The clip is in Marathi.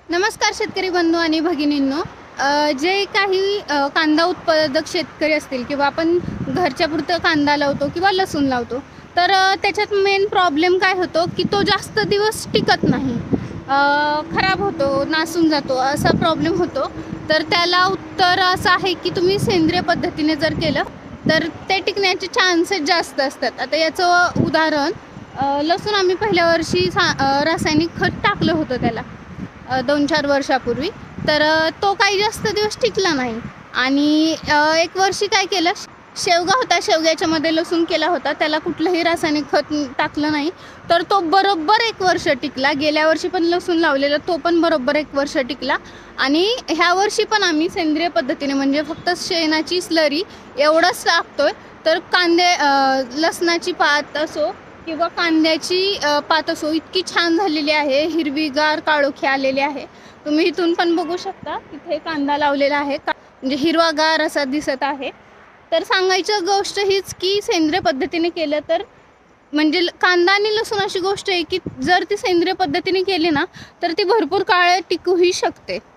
नमस्कार शेतकरी बंधू आणि भगिनींनो, जे काही कांदा उत्पादक शेतकरी असतील किंवा आपण घरच्या पुरतं कांदा लावतो किंवा लसूण लावतो, तर त्याच्यात मेन प्रॉब्लेम काय होतो की तो जास्त दिवस टिकत नाही, खराब होतो, नासून जातो, असा प्रॉब्लेम होतो। तर त्याला उत्तर असं आहे की तुम्ही सेंद्रिय पद्धतीने जर केलं तर ते टिकण्याचे चान्सेस जास्त असतात। आता याचं उदाहरण, लसूण आम्ही पहिल्या वर्षी रासायनिक खत टाकलं होतं त्याला 2-4 वर्षापूर्वी, तर तो काही जास्त दिवस टिकला नाही। आणि एक वर्षी काय केलं, शेवगा होता, शेवग्याच्यामध्ये लसूण केला होता, त्याला कुठलंही रासायनिक खत टाकलं नाही, तर तो बरोबर 1 वर्ष टिकला। गेल्या वर्षी पण लसूण लावलेला, तो पण बरोबर 1 वर्ष टिकला। आणि ह्या वर्षी पण आम्ही सेंद्रिय पद्धतीने म्हणजे फक्त शेणाची स्लरी एवढंच टाकतोय, तर लसणाची पात असो किंवा कांद्याची पात असो इतकी छान झालेली आहे, हिरवीगार काळोखी आलेली आहे। तुम्ही इथून पण बघू शकता, तिथे कांदा लावलेला आहे, म्हणजे हिरवागार असा दिसत आहे। तर सांगायचं गोष्ट हीच की सेंद्रिय पद्धतीने केलं तर म्हणजे कांदा आणि लसूण अशी गोष्ट आहे की जर ती सेंद्रिय पद्धतीने केली ना तर ती भरपूर काळ टिकूही शकते।